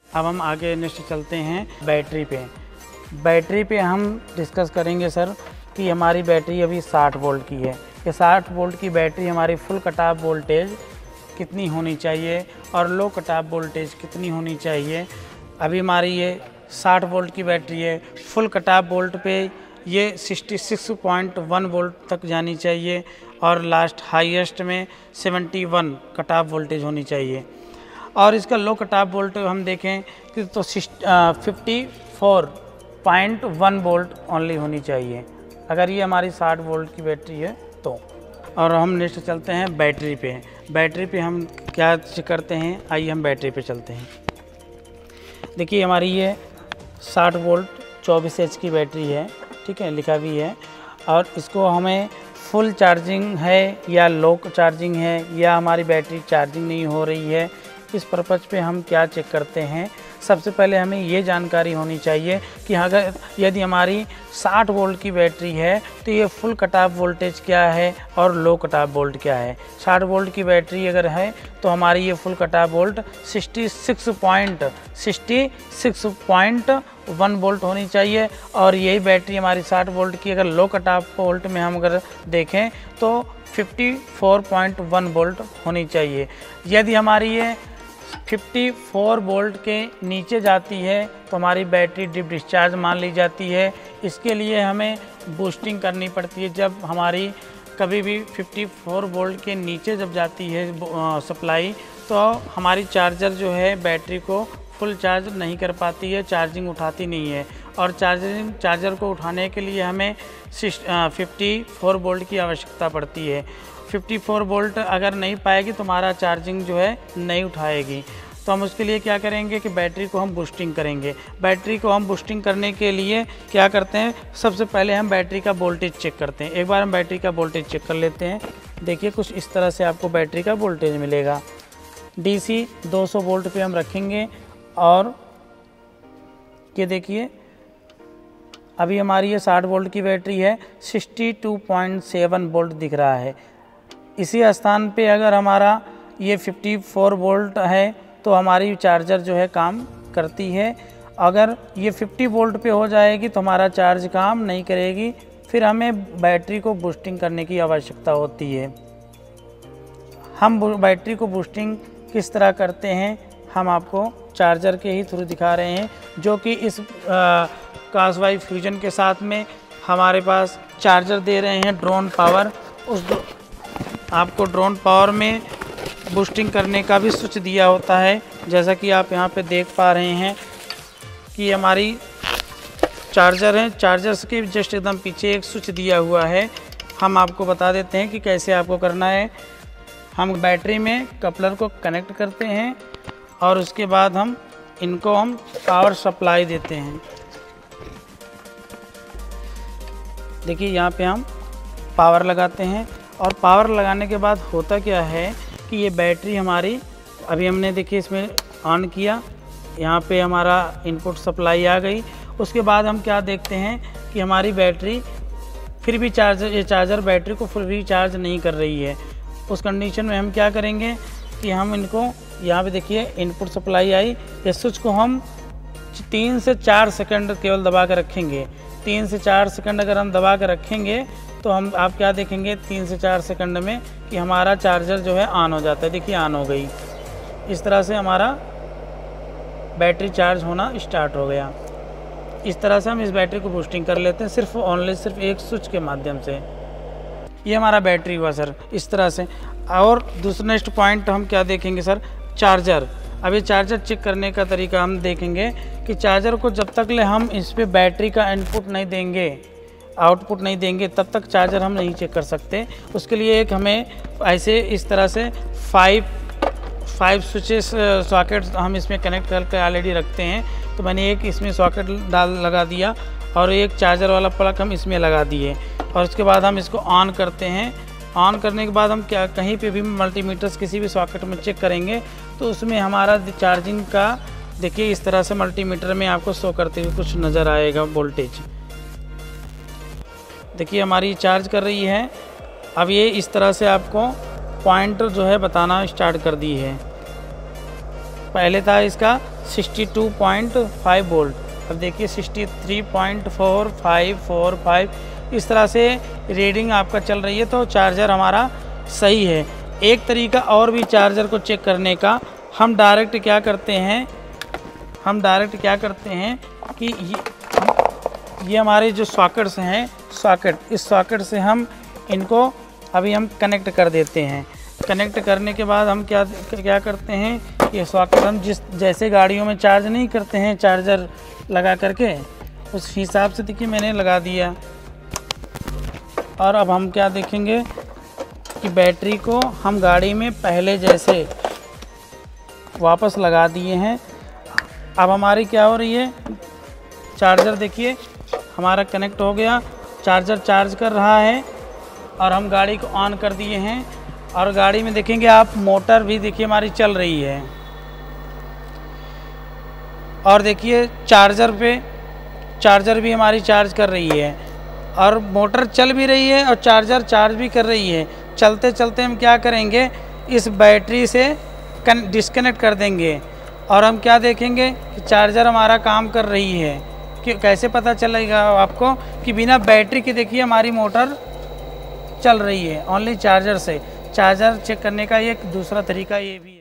अब हम आगे नेक्स्ट चलते हैं बैटरी पे। बैटरी पे हम डिस्कस करेंगे सर कि हमारी बैटरी अभी 60 वोल्ट की है। ये 60 वोल्ट की बैटरी हमारी फुल कट ऑफ वोल्टेज कितनी होनी चाहिए और लो कट ऑफ वोल्टेज कितनी होनी चाहिए। अभी हमारी ये 60 वोल्ट की बैटरी है, फुल कट ऑफ वोल्ट पे ये 66.1 वोल्ट तक जानी चाहिए और लास्ट हाईएस्ट में 71 कट ऑफ वोल्टेज होनी चाहिए। और इसका लो कट ऑफ वोल्ट हम देखें कि तो 54.1 वोल्ट ओनली होनी चाहिए अगर ये हमारी 60 वोल्ट की बैटरी है तो। और हम नेक्स्ट चलते हैं बैटरी पे। बैटरी पे हम क्या करते हैं, आइए हम बैटरी पे चलते हैं। देखिए हमारी ये 60 वोल्ट 24 एच की बैटरी है, ठीक है, लिखा भी है। और इसको हमें फुल चार्जिंग है या लो चार्जिंग है या हमारी बैटरी चार्जिंग नहीं हो रही है, इस पर्पज़ पे हम क्या चेक करते हैं। सबसे पहले हमें ये जानकारी होनी चाहिए कि अगर यदि हमारी 60 वोल्ट की बैटरी है तो ये फुल कट ऑफ वोल्टेज क्या है और लो कट ऑफ वोल्ट क्या है। 60 वोल्ट की बैटरी अगर है तो हमारी ये full cut off volt 66.1 volt होनी चाहिए। और यही बैटरी हमारी 60 वोल्ट की अगर लो कट ऑफ वोल्ट में हम अगर देखें तो 54.1 वोल्ट होनी चाहिए। यदि हमारी ये 54 वोल्ट के नीचे जाती है तो हमारी बैटरी डिप डिस्चार्ज मान ली जाती है। इसके लिए हमें बूस्टिंग करनी पड़ती है। जब हमारी कभी भी 54 वोल्ट के नीचे जब जाती है सप्लाई तो हमारी चार्जर जो है बैटरी को फुल चार्ज नहीं कर पाती है, चार्जिंग उठाती नहीं है। और चार्जर को उठाने के लिए हमें 54 वोल्ट की आवश्यकता पड़ती है। 54 वोल्ट अगर नहीं पाएगी तो हमारा चार्जिंग जो है नहीं उठाएगी। तो हम उसके लिए क्या करेंगे कि बैटरी को हम बूस्टिंग करेंगे। बैटरी को हम बूस्टिंग करने के लिए क्या करते हैं, सबसे पहले हम बैटरी का वोल्टेज चेक करते हैं। एक बार हम बैटरी का वोल्टेज चेक कर लेते हैं। देखिए कुछ इस तरह से आपको बैटरी का वोल्टेज मिलेगा। DC 200 वोल्ट पे हम रखेंगे और ये देखिए अभी हमारी ये 60 वोल्ट की बैटरी है, 62.7 वोल्ट दिख रहा है। इसी स्थान पे अगर हमारा ये 54 वोल्ट है तो हमारी चार्जर जो है काम करती है। अगर ये 50 वोल्ट पे हो जाएगी तो हमारा चार्ज काम नहीं करेगी, फिर हमें बैटरी को बूस्टिंग करने की आवश्यकता होती है। हम बैटरी को बूस्टिंग किस तरह करते हैं हम आपको चार्जर के ही थ्रू दिखा रहे हैं, जो कि इस कासवाई फ्यूजन के साथ में हमारे पास चार्जर दे रहे हैं ड्रोन पावर। आपको ड्रोन पावर में बूस्टिंग करने का भी स्विच दिया होता है, जैसा कि आप यहाँ पे देख पा रहे हैं कि हमारी चार्जर है, चार्जर्स के जस्ट एकदम पीछे एक स्विच दिया हुआ है। हम आपको बता देते हैं कि कैसे आपको करना है। हम बैटरी में कपलर को कनेक्ट करते हैं और उसके बाद हम पावर सप्लाई देते हैं। देखिए यहाँ पे हम पावर लगाते हैं और पावर लगाने के बाद होता क्या है कि ये बैटरी हमारी अभी हमने देखिए इसमें ऑन किया, यहाँ पे हमारा इनपुट सप्लाई आ गई। उसके बाद हम क्या देखते हैं कि हमारी बैटरी फिर भी चार्जर बैटरी को फुल भी चार्ज नहीं कर रही है। उस कंडीशन में हम क्या करेंगे कि हम इनको यहाँ पे देखिए इनपुट सप्लाई आई, इस स्विच को हम 3 से 4 सेकंड केवल दबा कर रखेंगे। 3 से 4 सेकंड अगर हम दबा कर रखेंगे तो आप क्या देखेंगे 3 से 4 सेकंड में कि हमारा चार्जर जो है ऑन हो जाता है। देखिए ऑन हो गई। इस तरह से हमारा बैटरी चार्ज होना स्टार्ट हो गया। इस तरह से हम इस बैटरी को बूस्टिंग कर लेते हैं सिर्फ एक स्विच के माध्यम से। ये हमारा बैटरी हुआ सर इस तरह से। और दूसरा नेक्स्ट पॉइंट हम क्या देखेंगे सर, चार्जर। अभी चार्जर चेक करने का तरीका हम देखेंगे कि चार्जर को जब तक ले हम इस पर बैटरी का इनपुट नहीं देंगे, आउटपुट नहीं देंगे, तब तक चार्जर हम नहीं चेक कर सकते। उसके लिए एक हमें ऐसे इस तरह से 5 स्विचेस सॉकेट हम इसमें कनेक्ट करके ऑलरेडी रखते हैं। तो मैंने एक इसमें सॉकेट लगा दिया और एक चार्जर वाला प्लग हम इसमें लगा दिए और उसके बाद हम इसको ऑन करते हैं। ऑन करने के बाद हम क्या कहीं पे भी मल्टीमीटर्स किसी भी सॉकेट में चेक करेंगे तो उसमें हमारा चार्जिंग का देखिए इस तरह से मल्टीमीटर में आपको शो करते हुए कुछ नज़र आएगा वोल्टेज। देखिए हमारी चार्ज कर रही है। अब ये इस तरह से आपको पॉइंटर जो है बताना स्टार्ट कर दी है। पहले था इसका 62.5 वोल्ट। अब देखिए 63.4545 इस तरह से रीडिंग आपका चल रही है, तो चार्जर हमारा सही है। एक तरीका और भी चार्जर को चेक करने का, हम डायरेक्ट क्या करते हैं कि ये हमारे जो सॉकेट्स हैं, इस सॉकेट से हम इनको अभी हम कनेक्ट कर देते हैं। कनेक्ट करने के बाद हम क्या करते हैं, ये सॉकेट हम जैसे गाड़ियों में चार्ज नहीं करते हैं चार्जर लगा करके, उस हिसाब से देखिए मैंने लगा दिया। और अब हम क्या देखेंगे कि बैटरी को हम गाड़ी में पहले जैसे वापस लगा दिए हैं। अब हमारी क्या हो रही है, चार्जर देखिए हमारा कनेक्ट हो गया, चार्जर चार्ज कर रहा है और हम गाड़ी को ऑन कर दिए हैं। और गाड़ी में देखेंगे आप, मोटर भी देखिए हमारी चल रही है। और देखिए चार्जर भी हमारी चार्ज कर रही है और मोटर चल भी रही है और चार्जर चार्ज भी कर रही है। चलते चलते हम क्या करेंगे, इस बैटरी से डिस्कनेक्ट कर देंगे और हम क्या देखेंगे कि चार्जर हमारा काम कर रही है। कि कैसे पता चलेगा आपको कि बिना बैटरी के देखिए हमारी मोटर चल रही है, ओनली चार्जर से। चार्जर चेक करने का एक दूसरा तरीका ये भी है।